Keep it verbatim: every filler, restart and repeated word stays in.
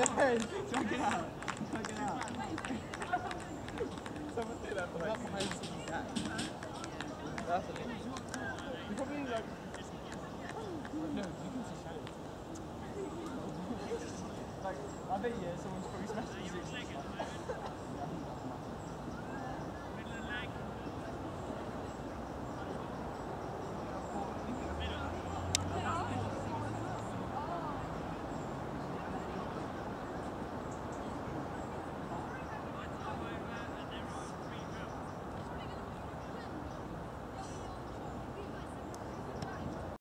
Check it out. Check it out. Someone did that for like behind the scenes guy. That's what it is. You probably like. No, you can see shadows. Like, I bet yeah, someone's probably smashed the music.